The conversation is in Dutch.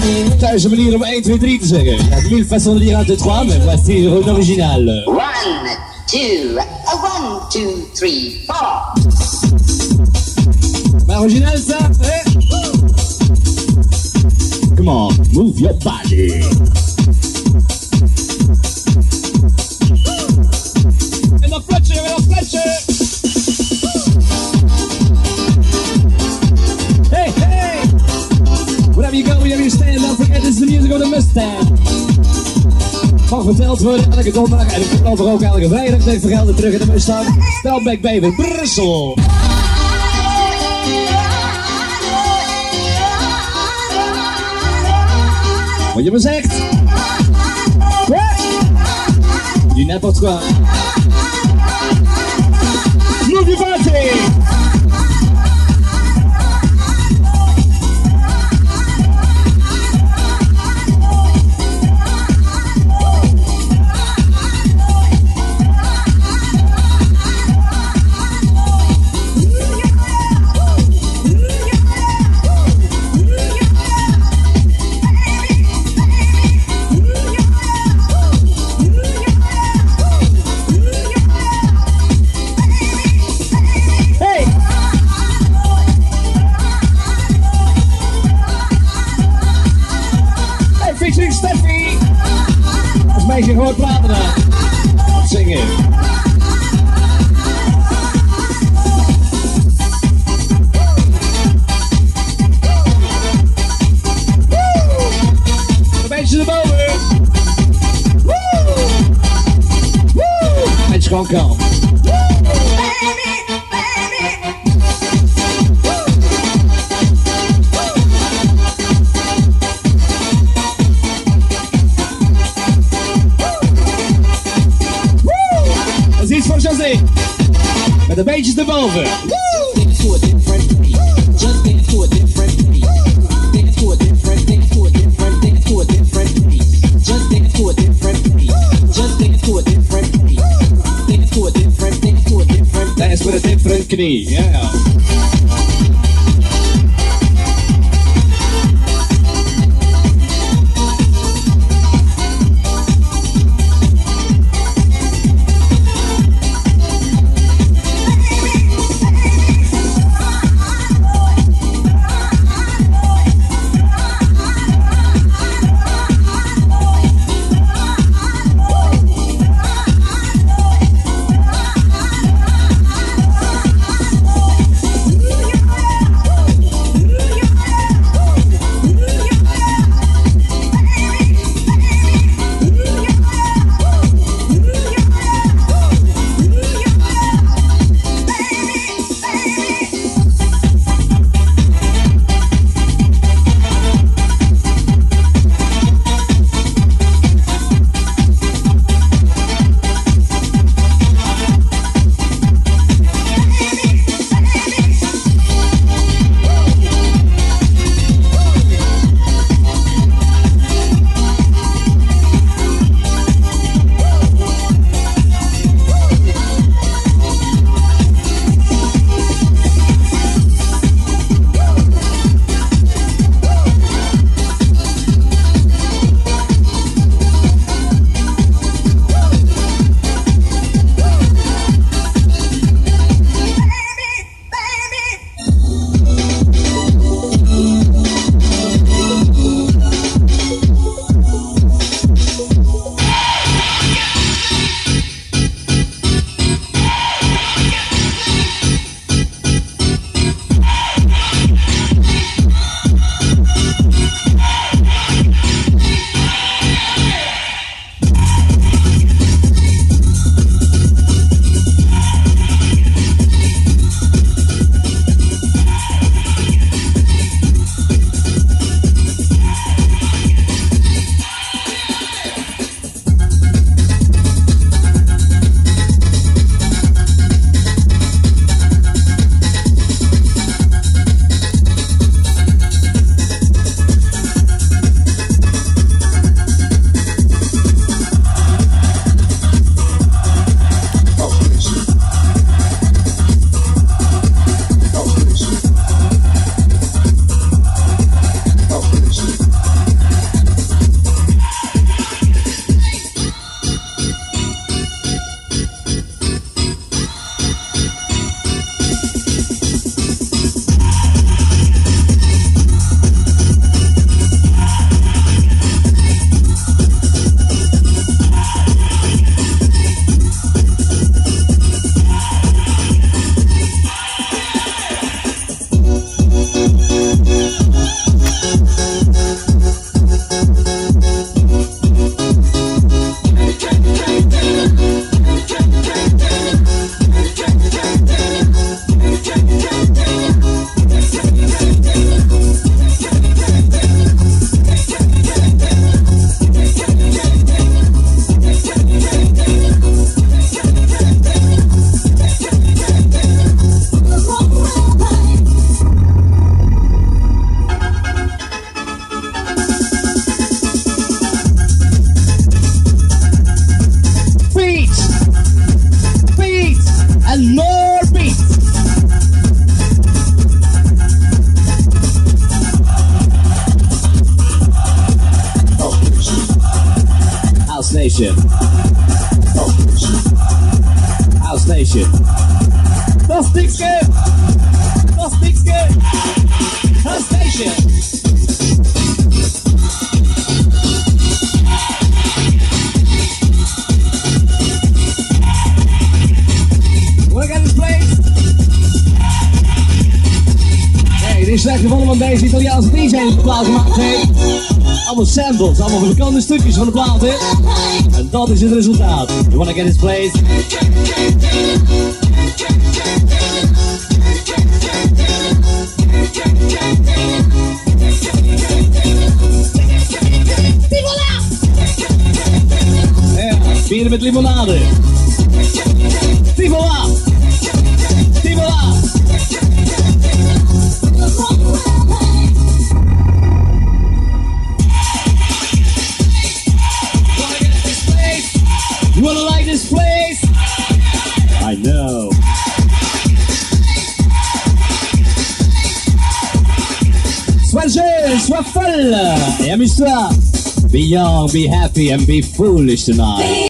Thuis een manier om 1, 2, 3 te zeggen. Il y a 1000 façons de dire 1, 2, 3, mais voici une originale. 1, 2, 3, 4. Maar original ça, eh? Come on, move your body. En dan fletje, en dan fletje. Hey, hey! Wherever you go, wherever you stand, don't forget this is the music of the Mustang. Mag verteld worden elke donderdag en ik vertel ook elke vrijdag. Tegen vergelden terug in de Mustang. Spelback baby, Brussel. Wat je me zegt? Du n'importe quoi. Move your body! Meisje gewoon praten daar. Zingen. Een beetje erboven. Beetje gewoon kalm. Met de beetjes erboven. Dance with a different knee, yeah. Nation. House Nation. Dat is niks good. Dat is niks good. House Nation. Wanna get this place? Hey, dit is slecht gevonden van deze Italiaanse DJ die de plaat gemaakt heeft. Allemaal samples, allemaal bekende stukjes van de plaat, hè? En dat is het resultaat. You wanna get this place? Ja, bieren met limonade. Tivola! Tivola! You wanna like this place? I know. Sois jeune, sois folle, et amuse-toi. Be young, be happy, and be foolish tonight.